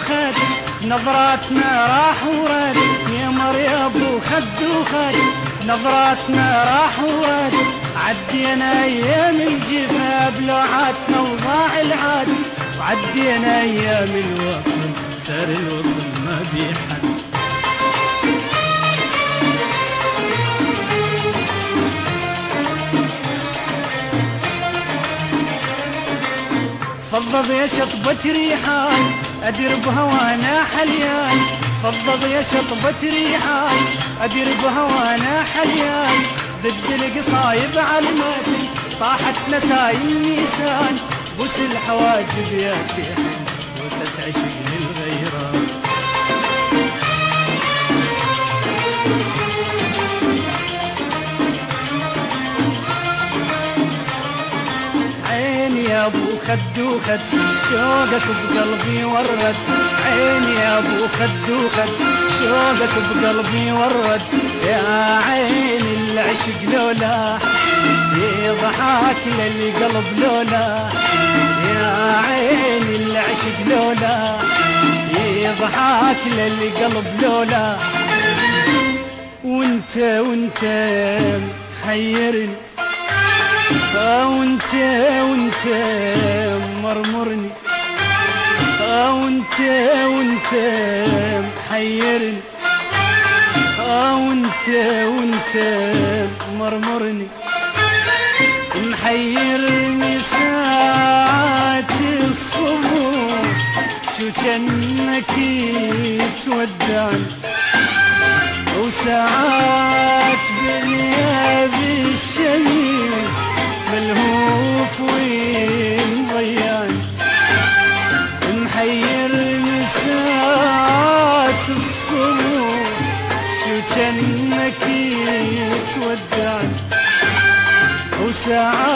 وخد نظراتنا راح ورد يمر يا ابو خد وخد نظراتنا راح ورد عدينا ايام الجفا بلوعاتنا وضاع العاد وعدينا ايام الوصل ثار الوصل ما بي حد فضض يا شطبة ريحان أدير بهوانا حليان فضض يا شطبة ريحان أدير بهوانا حليان ضد القصايب علماتي طاحت نسايم نيسان بوس الحواجب يا كيحن بوسة عشق للغيران عيني يا ابو خد وخد شوقك بقلبي ورد عيني يا ابو خد وخد شوقك بقلبي ورد يا عيني العشق لولا يضحك للقلب لولا يا عيني العشق لولا يضحك للقلب لولا وانت محيرني وانت مرمرني وانت محيرني وانت مرمرني محيرني ساعات الصبح شو جنك تودعني وساعات بغياب الشمس ملهوف وين ضيعني محيرني ساعات الصبح شو جنك تودعني وساعات